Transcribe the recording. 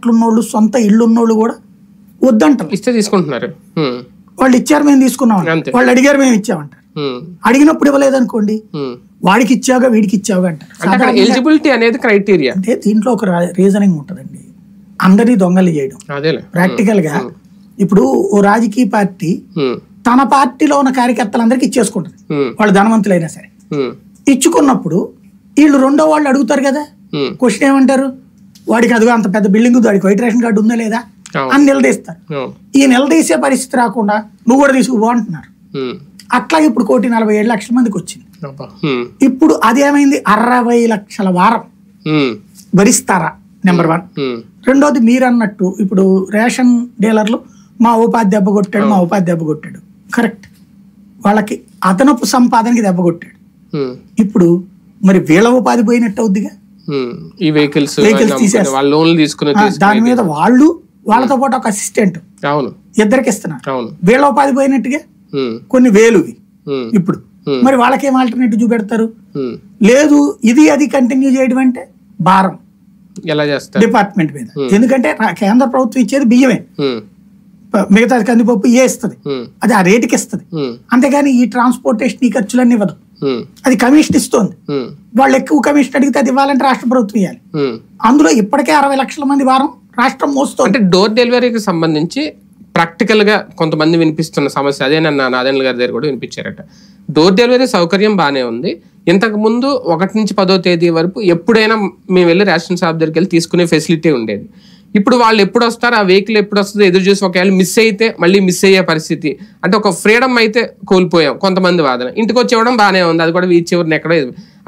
ఉన్నోళ్ళు సొంత ఇళ్ళు ఉన్నోళ్ళు కూడా వద్దంటారు, ఇస్తే తీసుకుంటున్నారు. వాళ్ళు ఇచ్చారు మేము తీసుకున్నాం, వాళ్ళు అడిగారు మేము ఇచ్చామంటారు. అడిగినప్పుడు ఇవ్వలేదనుకోండి వాడికి ఇచ్చాగా వీడికి ఇచ్చాగా అంటారు. ఎలిజిబిలిటీ అనేది క్రైటీరియా. అంటే దీంట్లో ఒక రీజనింగ్ ఉంటుందండి, అందరినీ దొంగలు చేయడం. ప్రాక్టికల్ గా ఇప్పుడు ఓ రాజకీయ పార్టీ తన పార్టీలో ఉన్న కార్యకర్తలందరికీ ఇచ్చేసుకుంటది, వాళ్ళు ధనవంతులైనా సరే. ఇచ్చుకున్నప్పుడు వీళ్ళు రెండో వాళ్ళు అడుగుతారు కదా, క్వశ్చన్ ఏమంటారు, వాడికి అదిగో అంత పెద్ద బిల్డింగ్ ఉంది, వాడికి వైట్ రేషన్ కార్డు ఉందా లేదా అని నిలదీస్తారు. ఈ నిలదీసే పరిస్థితి రాకుండా నువ్వు కూడా తీసుకుపో అంటున్నారు. అట్లా ఇప్పుడు 1,47,00,000 మందికి వచ్చింది. ఇప్పుడు అదేమైంది, 60 లక్షల వారం భరిస్తారా? నెంబర్ 1. రెండోది మీరు అన్నట్టు ఇప్పుడు రేషన్ డీలర్లు మా ఉపాధి దెబ్బ కొట్టాడు, మా ఉపాధి దెబ్బ కొట్టాడు, కరెక్ట్, వాళ్ళకి అదనపు సంపాదనకి దెబ్బ కొట్టాడు. ఇప్పుడు మరి వీళ్ళ ఉపాధి పోయినట్టు అవుద్దిగా, ఈ వెహికల్స్ దాని మీద వాళ్ళు వాళ్ళతో పాటు ఒక అసిస్టెంట్ ఇద్దరికి ఇస్తున్నారు, వీళ్ళ ఉపాధి పోయినట్టుగా కొన్ని వేలువి. ఇప్పుడు మరి వాళ్ళకేం ఆల్టర్నేటివ్ చూపెడతారు? లేదు ఇది అది కంటిన్యూ చేయడం అంటే భారం ఎలా చేస్తారు డిపార్ట్మెంట్ మీద. ఎందుకంటే కేంద్ర ప్రభుత్వం ఇచ్చేది బియ్యమే, మిగతా కందిపప్పు ఇస్తుంది, అది ఆ రేటుకి ఇస్తుంది. అంతేగాని ఈ ట్రాన్స్పోర్టేషన్ ఈ ఖర్చులన్నీ ఇవ్వదు, అది కమిషన్ ఇస్తుంది. వాళ్ళు ఎక్కువ కమిషన్ అడిగితే అది ఇవ్వాలంటే రాష్ట్ర ప్రభుత్వం ఇవ్వాలి. అందులో ఇప్పటికే 60 లక్షల మంది వారం రాష్ట్రం మోస్తుంది. అంటే డోర్ డెలివరీకి సంబంధించి ప్రాక్టికల్ గా కొంతమంది వినిపిస్తున్న సమస్య అదే, నాదెండ్ల గారి దగ్గర కూడా వినిపించారట. డోర్ డెలివరీ సౌకర్యం బాగానే ఉంది, ఇంతకు ముందు 1 నుంచి 10వ తేదీ వరకు ఎప్పుడైనా మేము వెళ్ళి రేషన్ షాప్ దగ్గరికి వెళ్ళి తీసుకునే ఫెసిలిటీ ఉండేది. ఇప్పుడు వాళ్ళు ఎప్పుడు వస్తారు, ఆ వెహికల్ ఎప్పుడు వస్తుందో ఎదురు చూసి ఒకవేళ మిస్ అయితే మళ్ళీ మిస్ అయ్యే పరిస్థితి. అంటే ఒక ఫ్రీడమ్ అయితే కోల్పోయాం కొంతమంది వాదన. ఇంటికి వచ్చి ఇవ్వడం బాగానే ఉంది, అది కూడా వీధి చివరిని ఎక్కడో